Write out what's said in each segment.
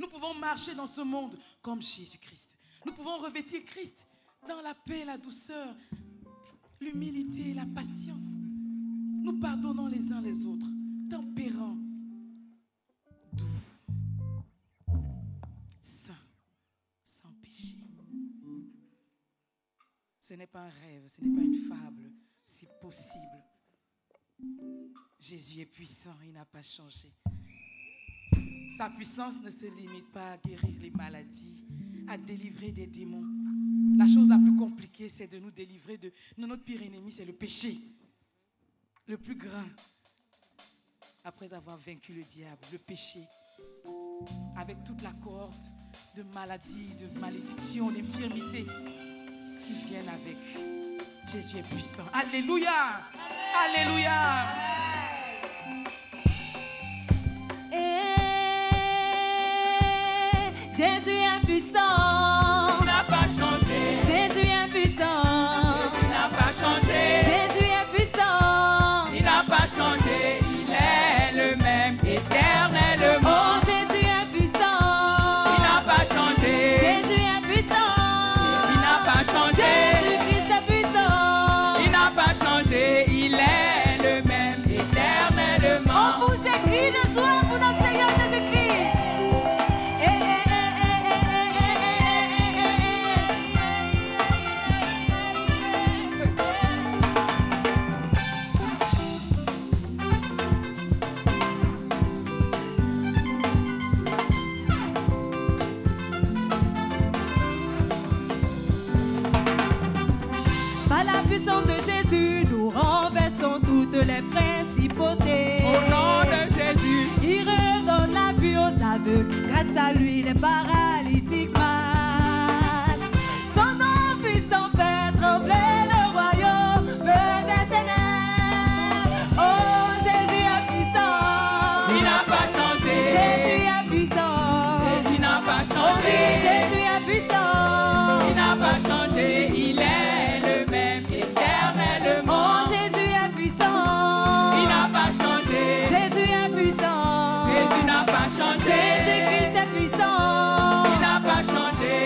Nous pouvons marcher dans ce monde comme Jésus-Christ. Nous pouvons revêtir Christ dans la paix, la douceur, l'humilité, la patience. Nous pardonnons les uns les autres, tempérants, doux, saints, sans péché. Ce n'est pas un rêve, ce n'est pas une fable, c'est possible. Jésus est puissant, il n'a pas changé. Sa puissance ne se limite pas à guérir les maladies, à délivrer des démons. La chose la plus compliquée, c'est de nous délivrer de notre pire ennemi, c'est le péché. Le plus grand, après avoir vaincu le diable, le péché, avec toute la cohorte de maladies, de malédictions, d'infirmités qui viennent avec. Jésus est puissant. Alléluia! Alléluia! Jésus est puissant. Il n'a pas changé. Jésus est puissant. Jésus n'a pas changé. Jésus est puissant. Il n'a pas changé. Il est le même éternellement. Oh, Jésus est puissant. Il n'a pas changé. Jésus est puissant. Il n'a pas changé. Jésus-Christ est puissant. Il n'a pas changé. Il est le même éternellement. On vous écrit de joie pour notre Seigneur Jésus-Christ. Par la puissance de Jésus, nous renversons toutes les principautés. Au nom de Jésus, Il redonne la vue aux aveugles. Grâce à lui, les paralytiques marchent. Son nom puissant fait trembler le royaume des ténèbres. Oh, Jésus est puissant. il n'a pas changé. Jésus est puissant. Jésus n'a pas Oh oui, changé. Jésus est puissant. Il n'a pas changé. Il est le même éternellement. Oh, Jésus est puissant. Il n'a pas changé. Jésus est puissant. Jésus n'a pas changé. Jésus-Christ est puissant. Il n'a pas changé.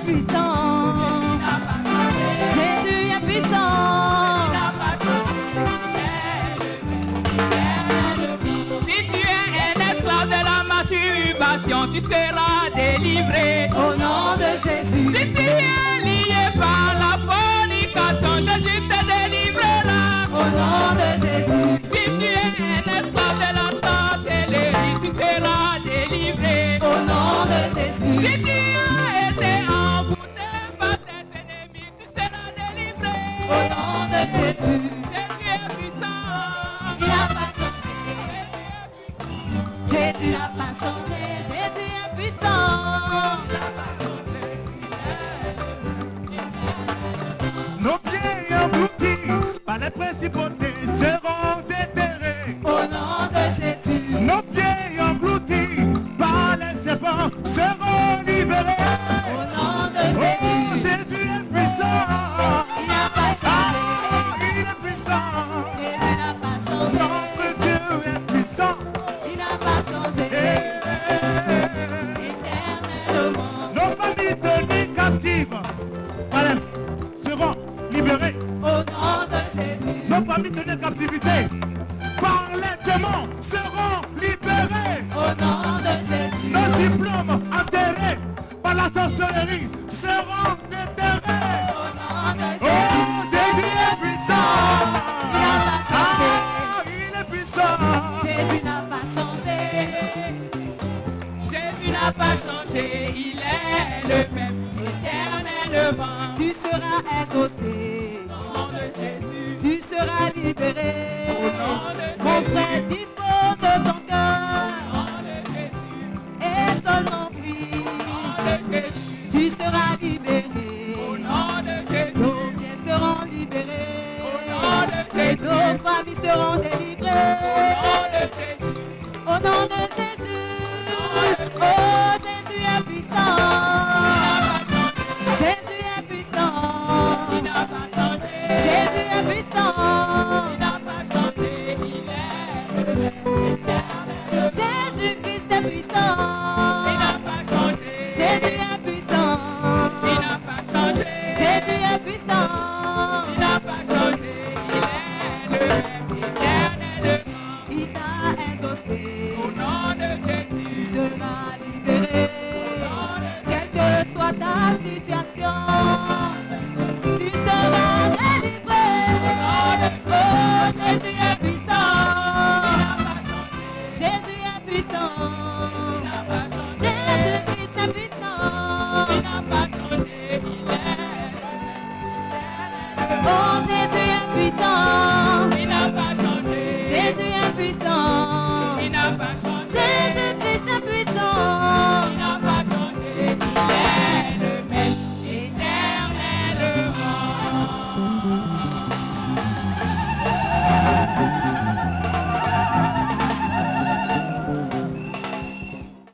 puissant. Jésus est puissant. Si tu es un esclave de la masturbation, tu seras délivré. Au nom de Jésus. Si tu es lié par la fornication, Jésus te délivrera. Au nom de Jésus. Si tu es un esclave de la sorcellerie, tu seras délivré. Au nom de Jésus. Si tu as été envoûté par tes ennemis, tu seras délivré. Au nom de Jésus. Jésus est puissant. Il n'a pas changé. Jésus n'a pas changé. Jésus est puissant. Nos pieds engloutis par les principautés seront déterrés. Au nom de Jésus. Nos pieds engloutis par les serpents seront libérés. Au nom de Oh, Jésus. Jésus est puissant. Il n'a pas changé. Ah, il est puissant. Jésus n'a pas changé. Notre Dieu est puissant. Il n'a pas changé. Éternellement. Nos familles tenues captives, madame, seront libérées. Au nom de Jésus. Nos familles tenues en captivité par les démons seront libérées. Au nom de Jésus. Nos diplômes enterrés par la sorcellerie seront déterrés. Au nom de Oh, Jésus. Jésus est puissant. Il n'a pas changé. Ah, il est puissant. Jésus n'a pas changé. Jésus n'a pas changé, il est le même éternellement. Tu seras exaucé. Au nom de Jésus, Tu seras libéré. au nom de Mon Jésus, frère, dispose de ton au cœur nom de Jésus, et seulement prie. au nom de Jésus, Tu seras au libéré. nom de Jésus, Nos biens seront libérés. au nom de Et Jésus, nos familles seront au délivrées. nom de Jésus. Au nom de Jésus. Oh, Jésus est puissant. Jésus est puissant. Il n'a pas changé, Jésus est puissant. il n'a pas changé, il est le même éternellement. Jésus-Christ est puissant. Il n'a pas changé, Jésus est puissant. il n'a pas changé, Jésus est puissant. il n'a pas changé, il est le même éternellement. Il t'a exaucé. Au nom de Jésus, Tu seras libéré. Quelle que soit ta situation, tu seras délivré. Oh, Jésus